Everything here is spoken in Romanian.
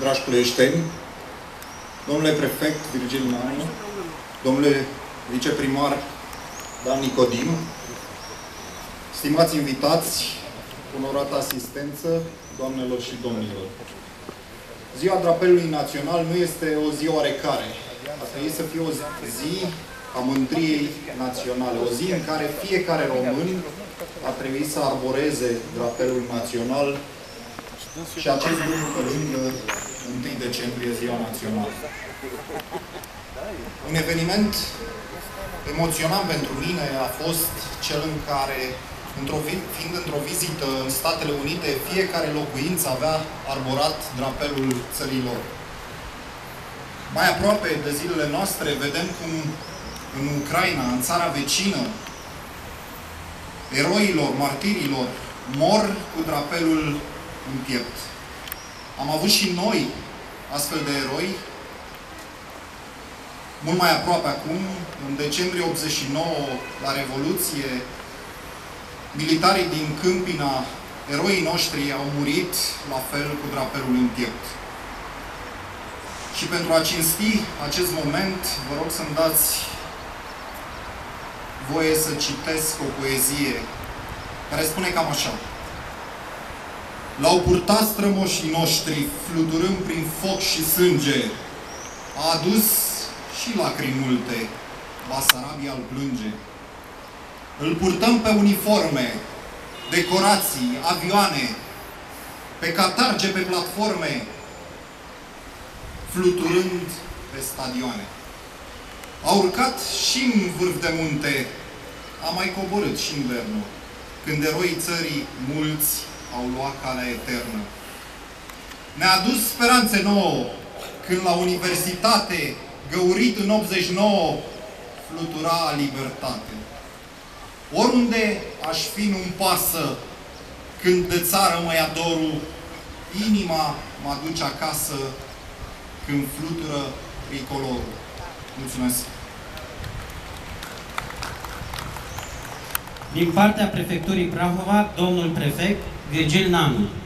dragi ploieșteni, domnule prefect Virgil Nanu, domnule viceprimar Dan Nicodim, stimați invitați, onorată asistență, doamnelor și domnilor. Ziua Drapelului Național nu este o zi oarecare. A trebuit să fie o zi a mândriei naționale, o zi în care fiecare român a trebuit să arboreze drapelul național și acest lucru pe lângă 1 decembrie, Ziua Națională. Un eveniment emoționant pentru mine a fost cel în care, fiind într-o vizită în Statele Unite, fiecare locuință avea arborat drapelul țărilor. Mai aproape de zilele noastre, vedem cum în Ucraina, în țara vecină, eroilor, martirilor, mor cu drapelul în piept. Am avut și noi astfel de eroi, mult mai aproape acum, în decembrie 89, la Revoluție, militarii din Câmpina, eroii noștri, au murit la fel cu drapelul în piept. Și pentru a cinsti acest moment, vă rog să-mi dați voie să citesc o poezie care spune cam așa. L-au purtat strămoșii noștri, fluturând prin foc și sânge. A adus și lacrimi multe, Basarabia îl plânge. Îl purtăm pe uniforme, decorații, avioane, pe catarge, pe platforme, fluturând pe stadioane. A urcat și în vârf de munte, a mai coborât și în vernă, când eroii țării mulți au luat calea eternă. Ne-a adus speranțe nouă, când la universitate, găurit în 89, flutura libertate. Oriunde aș fi, nu-mi pasă, când de țară mă ia dorul, inima mă aduce acasă, când flutură tricolorul. Mulțumesc! Din partea Prefecturii Prahova, domnul prefect Virgil Nanu.